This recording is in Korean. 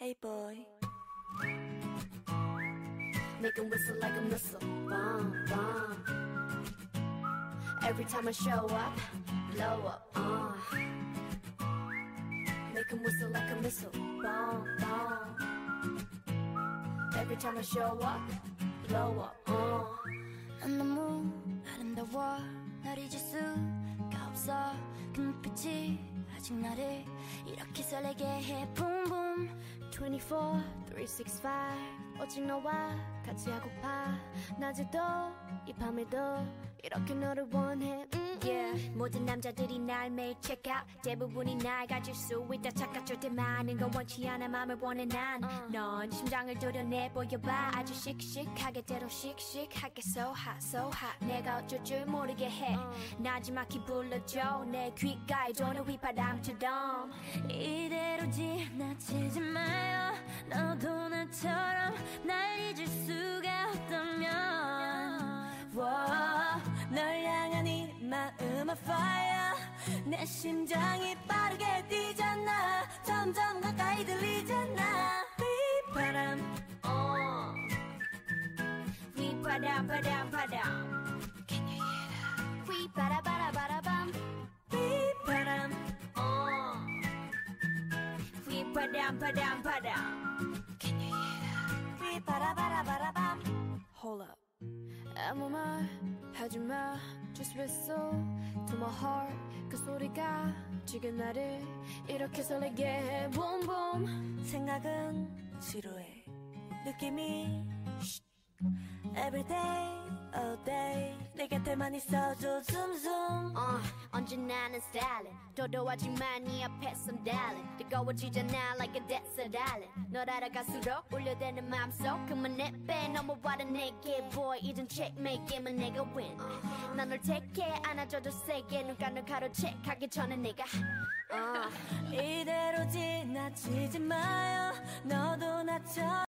Playboy. Make 'em whistle like a missile, bomb, bomb. Every time I show up, blow up, Make 'em whistle like a missile, bomb, bomb. Every time I show up, blow up, 난 너무 아름다워 널 잊을 수가 없어 그 눈빛이 아직 나를 이렇게 설레게 해 Boom boom 24, 365 오직 너와 같이 하고파 낮에도 이 밤에도 이렇게 너를 원해 Yeah. 모든 남자들이 날 매일 check out 대부분이 날 가질 수 있다 착각할 때 많은 건 원치 않아 맘을 원해 난 넌 심장을 도려내 보여봐 아주 씩씩하게 때로 씩씩하게 So hot so hot 내가 어쩔 줄 모르게 해 나지막히 불러줘 내 귓가에 도는 휘바람처럼 이대로 지나치지 마요 너도 나처럼 날 잊을 수가 없다면 널 향한 이 마음은 fire 내 심장이 빠르게 뛰잖아 점점 가까이 들리잖아 휘바람 휘바람 바람 바람 Can you hear that? 휘바라바라바라밤 휘바람 휘바람 바람 바람 Can you hear that? 휘바라바라바라밤 Hold up 아무 말 하지마 Just whistle to my heart 그 소리가 지금 나를 이렇게 설레게 해 Boom boom 생각은 지루해 느낌이 Every day, all day 내 곁에만 있어줘 zoom zoom 언제나 는 stylin' 도도하지만 네 앞에선 darling 뜨거워지잖아 like a desert island 널 알아갈수록 울려대는 맘속 그만 내빼 넘어와라 내게 boy 이젠 checkmate 게임은 내가 win 난 널 택해 안아줘도 세게 눈가를 가로채하기 전에 내가 이대로 지나치지 마요 너도 나처럼